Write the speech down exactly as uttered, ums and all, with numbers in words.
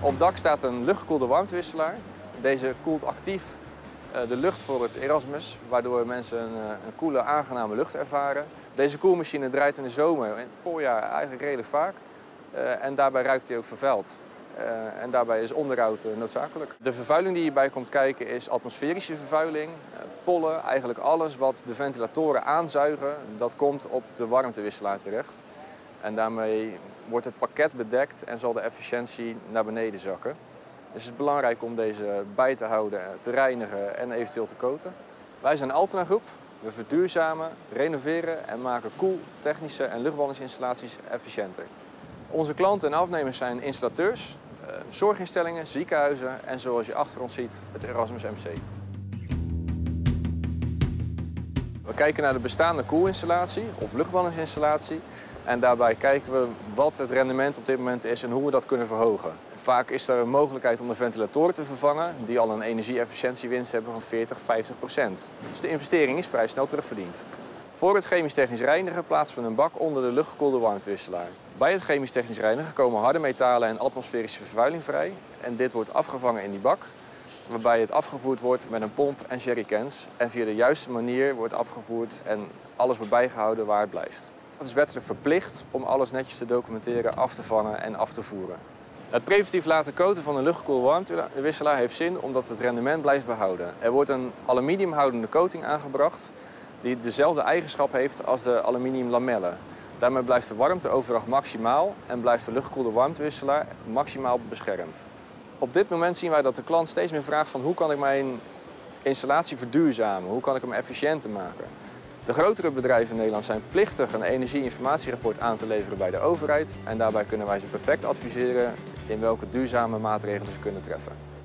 Op dak staat een luchtgekoelde warmtewisselaar. Deze koelt actief de lucht voor het Erasmus, waardoor mensen een, een koele, aangename lucht ervaren. Deze koelmachine draait in de zomer, in het voorjaar eigenlijk redelijk vaak. Uh, en daarbij ruikt hij ook vervuild. Uh, en daarbij is onderhoud uh, noodzakelijk. De vervuiling die hierbij komt kijken is atmosferische vervuiling, uh, pollen, eigenlijk alles wat de ventilatoren aanzuigen, dat komt op de warmtewisselaar terecht. En daarmee wordt het pakket bedekt en zal de efficiëntie naar beneden zakken. Dus het is belangrijk om deze bij te houden, te reinigen en eventueel te koten. Wij zijn Altena Groep. We verduurzamen, renoveren en maken koel, technische en luchtballingsinstallaties efficiënter. Onze klanten en afnemers zijn installateurs, zorginstellingen, ziekenhuizen en zoals je achter ons ziet, het Erasmus M C. We kijken naar de bestaande koelinstallatie of luchtballingsinstallatie en daarbij kijken we wat het rendement op dit moment is en hoe we dat kunnen verhogen. Vaak is er een mogelijkheid om de ventilatoren te vervangen die al een energie-efficiëntiewinst hebben van veertig, vijftig procent. Dus de investering is vrij snel terugverdiend. Voor het chemisch-technisch reinigen plaatsen we een bak onder de luchtgekoelde warmtewisselaar. Bij het chemisch-technisch reinigen komen harde metalen en atmosferische vervuiling vrij en dit wordt afgevangen in die bak, waarbij het afgevoerd wordt met een pomp en jerrycans en via de juiste manier wordt afgevoerd en alles wordt bijgehouden waar het blijft. Het is wettelijk verplicht om alles netjes te documenteren, af te vangen en af te voeren. Het preventief laten koten van een luchtgekoelde warmtewisselaar heeft zin omdat het rendement blijft behouden. Er wordt een aluminiumhoudende coating aangebracht die dezelfde eigenschap heeft als de aluminiumlamellen. Daarmee blijft de warmteoverdracht maximaal en blijft de luchtgekoelde warmtewisselaar maximaal beschermd. Op dit moment zien wij dat de klant steeds meer vraagt van hoe kan ik mijn installatie verduurzamen, hoe kan ik hem efficiënter maken. De grotere bedrijven in Nederland zijn plichtig een energie-informatierapport aan te leveren bij de overheid en daarbij kunnen wij ze perfect adviseren in welke duurzame maatregelen ze kunnen treffen.